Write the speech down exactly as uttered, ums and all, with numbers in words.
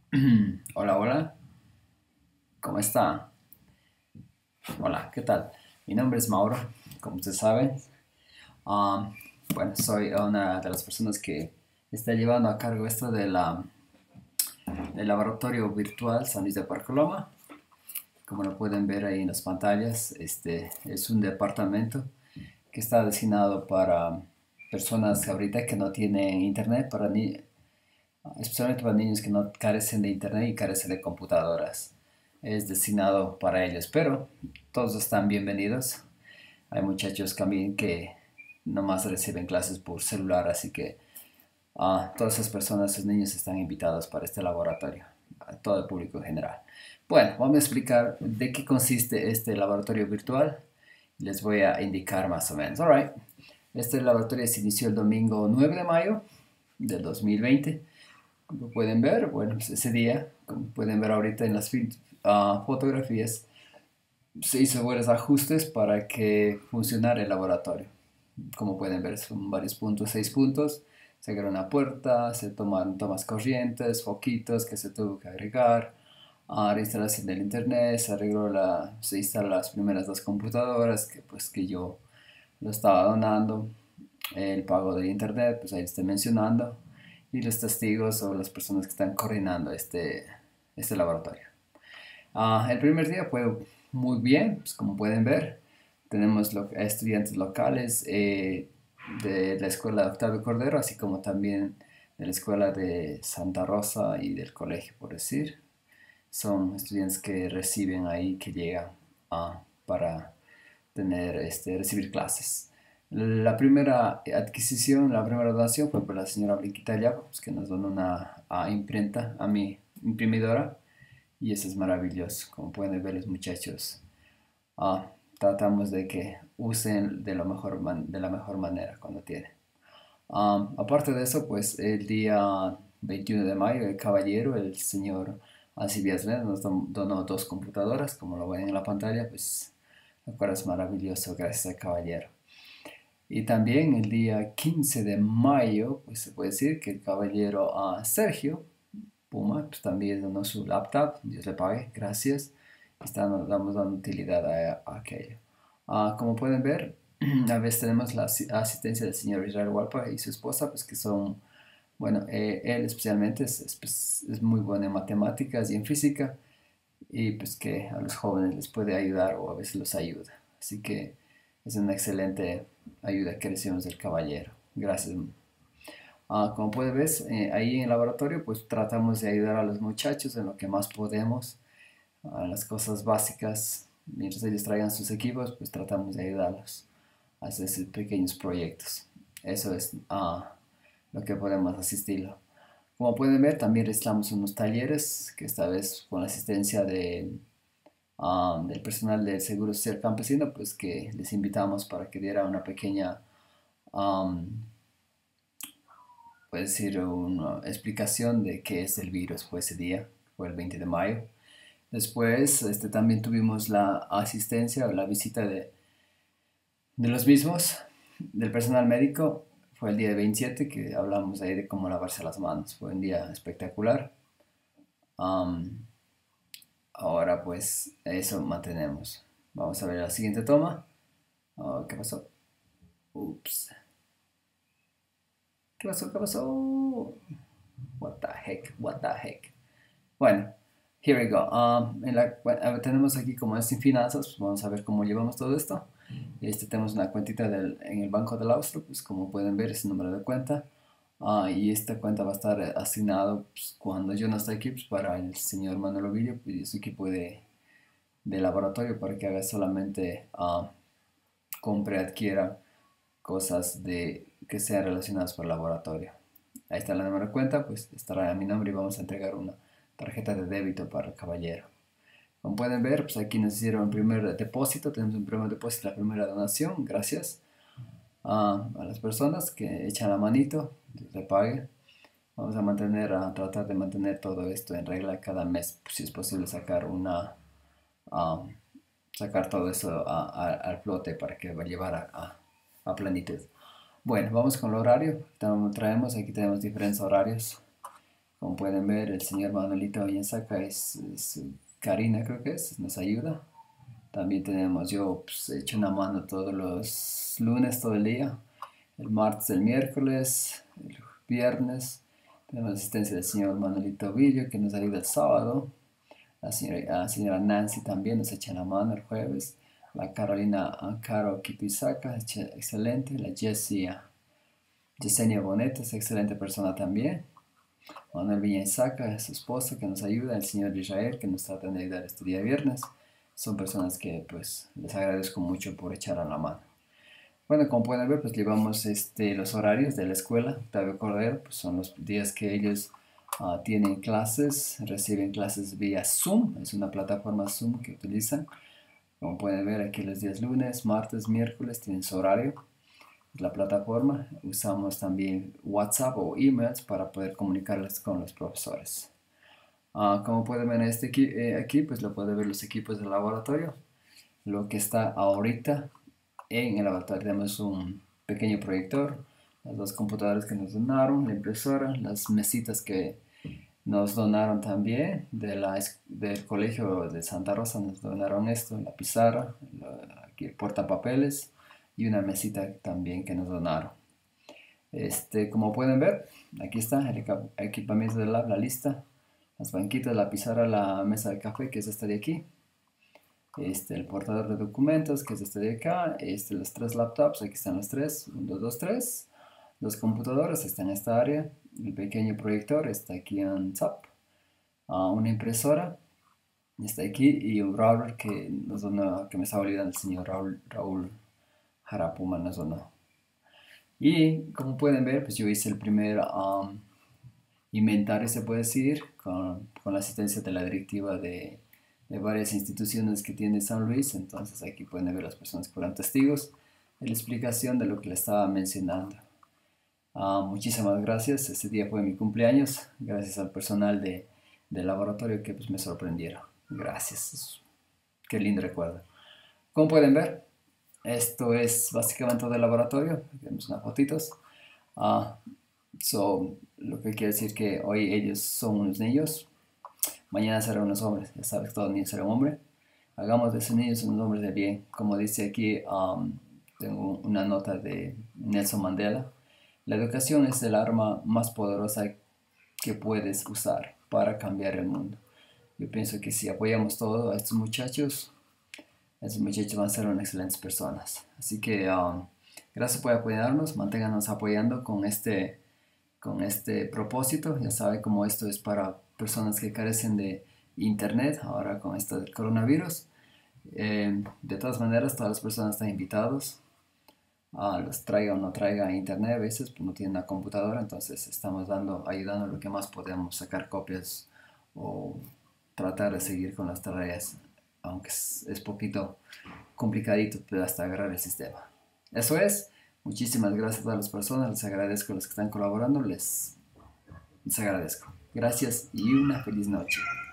Hola, hola, ¿cómo está? Hola, ¿qué tal? Mi nombre es Mauro, como usted sabe. Ah, bueno, soy una de las personas que está llevando a cargo esto de la, del laboratorio virtual San Luis de Parcoloma. Como lo pueden ver ahí en las pantallas, este es un departamento que está destinado para personas ahorita que no tienen internet, para ni- especialmente para niños que no carecen de internet y carecen de computadoras. Es destinado para ellos, pero todos están bienvenidos. Hay muchachos también que nomás reciben clases por celular, así que uh, todas esas personas, esos niños están invitados para este laboratorio, a todo el público en general. Bueno, vamos a explicar de qué consiste este laboratorio virtual. Les voy a indicar más o menos. All right. Este laboratorio se inició el domingo nueve de mayo del dos mil veinte. Como pueden ver, bueno, pues ese día, como pueden ver ahorita en las uh, fotografías, se hizo buenos ajustes para que funcionara el laboratorio. Como pueden ver, son varios puntos, seis puntos. Se abrió una puerta, se tomaron tomas corrientes, foquitos que se tuvo que agregar, a la instalación del internet, se arregló la, se instalaron las primeras dos computadoras que pues que yo lo estaba donando, el pago de internet, pues ahí estoy mencionando, y los testigos o las personas que están coordinando este, este laboratorio. Ah, el primer día fue muy bien, pues como pueden ver, tenemos lo- estudiantes locales eh, de la escuela de Octavio Cordero, así como también de la escuela de Santa Rosa y del colegio, por decir. Son estudiantes que reciben ahí, que llegan ah, para tener, este, recibir clases. La primera adquisición, la primera donación fue por la señora Blinquita Llavo, pues, que nos donó una ah, imprenta a mi imprimidora y eso es maravilloso. Como pueden ver los muchachos, ah, tratamos de que usen de, lo mejor man- de la mejor manera cuando tienen. Ah, aparte de eso, pues el día veintiuno de mayo, el caballero, el señor Alcibiades nos don- donó dos computadoras, como lo ven en la pantalla, pues lo cual es maravilloso gracias al caballero. Y también el día quince de mayo, pues se puede decir que el caballero ah, Sergio Puma pues, también donó su laptop, Dios le pague, gracias. Estamos, damos dando utilidad a, a aquello. Ah, como pueden ver, a veces tenemos la asistencia del señor Israel Walpa y su esposa, pues que son, bueno, eh, él especialmente es, es, pues, es muy bueno en matemáticas y en física y pues que a los jóvenes les puede ayudar o a veces los ayuda. Así que es una excelente ayuda que recibimos del caballero. Gracias. Ah, como puedes ver, eh, ahí en el laboratorio pues tratamos de ayudar a los muchachos en lo que más podemos, a las cosas básicas. Mientras ellos traigan sus equipos, pues tratamos de ayudarlos a hacer pequeños proyectos. Eso es ah, lo que podemos asistirlo. Como pueden ver, también realizamos unos talleres, que esta vez con la asistencia de, ah, del personal del Seguro Social Campesino, pues que les invitamos para que diera una pequeña um, puede decir, una explicación de qué es el virus. Fue ese día, fue el veinte de mayo. Después este, también tuvimos la asistencia o la visita de, de los mismos, del personal médico. Fue el día veintisiete que hablamos ahí de cómo lavarse las manos. Fue un día espectacular. Um, Ahora pues eso mantenemos. Vamos a ver la siguiente toma. Oh, ¿qué pasó? Ups. ¿Qué pasó? ¿Qué pasó? What the heck? What the heck? Bueno, here we go. Um, en la, bueno, tenemos aquí como es sin finanzas, pues vamos a ver cómo llevamos todo esto. Este, tenemos una cuentita del, en el Banco del Austro, pues como pueden ver es el número de cuenta. Ah, y esta cuenta va a estar asignado pues, cuando yo no esté aquí pues, para el señor Manuel Ovidio y su equipo de, de laboratorio para que haga solamente ah, compre, adquiera cosas de, que sean relacionadas con el laboratorio. Ahí está la número de cuenta, pues estará a mi nombre y vamos a entregar una tarjeta de débito para el caballero. Como pueden ver, pues aquí nos hicieron el primer depósito, tenemos un primer depósito, la primera donación, gracias a, a las personas que echan la manito, se pague. Vamos a mantener, a tratar de mantener todo esto en regla cada mes, pues, si es posible sacar una, a sacar todo eso a, a, al flote para que va a llevar a, a, a plenitud. Bueno, vamos con el horario. Traemos, aquí tenemos diferentes horarios Como pueden ver, el señor Manuelito Oyensaca es, es Karina, creo que es, nos ayuda. También tenemos, yo pues, he hecho una mano todos los lunes, todo el día. El martes, el miércoles, el viernes. Tenemos asistencia del señor Manuelito Villo, que nos ayuda el sábado. La señora, la señora Nancy también nos echa la mano el jueves. La Carolina Caro Kipisaka, excelente. La Jessia, Yesenia Bonet es excelente persona también. Manuel Villainsaca, su esposa, que nos ayuda. El señor Israel, que nos trata de ayudar este día viernes. Son personas que pues les agradezco mucho por echar a la mano. Bueno, como pueden ver, pues llevamos este, los horarios de la escuela Octavio Cordero, pues son los días que ellos uh, tienen clases, reciben clases vía Zoom, es una plataforma Zoom que utilizan. Como pueden ver aquí los días lunes, martes, miércoles tienen su horario, la plataforma. Usamos también WhatsApp o emails para poder comunicarles con los profesores. Uh, como pueden ver este aquí, eh, aquí, pues lo pueden ver los equipos del laboratorio. Lo que está ahorita en el laboratorio tenemos un pequeño proyector, las dos computadoras que nos donaron, la impresora, las mesitas que nos donaron también de la, del colegio de Santa Rosa, nos donaron esto, la pizarra, la, aquí el portapapeles y una mesita también que nos donaron. Este, como pueden ver, aquí está el equipamiento del lab, la lista, las banquitas, la pizarra, la mesa de café, que es esta de aquí. Este, el portador de documentos, que es este de acá. Este, los tres laptops, aquí están los tres, uno, dos, dos, tres. Los computadores están en esta área. El pequeño proyector está aquí en S A P. Uh, una impresora está aquí y un router que nos donó, que me estaba olvidando, el señor Raúl, Raúl Jarapuma nos donó. Y como pueden ver, pues yo hice el primer um, inventario, se puede decir, con, con la asistencia de la directiva de, de varias instituciones que tiene San Luis. Entonces aquí pueden ver las personas que fueron testigos de la explicación de lo que le estaba mencionando. Uh, muchísimas gracias, este día fue mi cumpleaños, gracias al personal de, del laboratorio que pues, me sorprendieron. Gracias, qué lindo recuerdo. Como pueden ver, esto es básicamente todo el laboratorio, tenemos unas fotitos. Uh, so, lo que quiere decir que hoy ellos son unos niños, mañana serán unos hombres, ya sabes, todos niños serán hombres. Hagamos de esos niños unos hombres de bien. Como dice aquí, um, tengo una nota de Nelson Mandela. La educación es el arma más poderosa que puedes usar para cambiar el mundo. Yo pienso que si apoyamos todo a estos muchachos, estos muchachos van a ser unas excelentes personas. Así que um, gracias por apoyarnos, manténganos apoyando con este, con este propósito. Ya saben cómo esto es para personas que carecen de internet, ahora con esto del coronavirus. Eh, de todas maneras, todas las personas están invitadas. Uh, los traiga o no traiga internet, a veces pues, no tienen una computadora, entonces estamos dando, ayudando lo que más podemos, sacar copias o tratar de seguir con las tareas, aunque es, es poquito complicadito, pero hasta agarrar el sistema. Eso es, muchísimas gracias a todas las personas, les agradezco a los que están colaborando, les, les agradezco. Gracias y una feliz noche.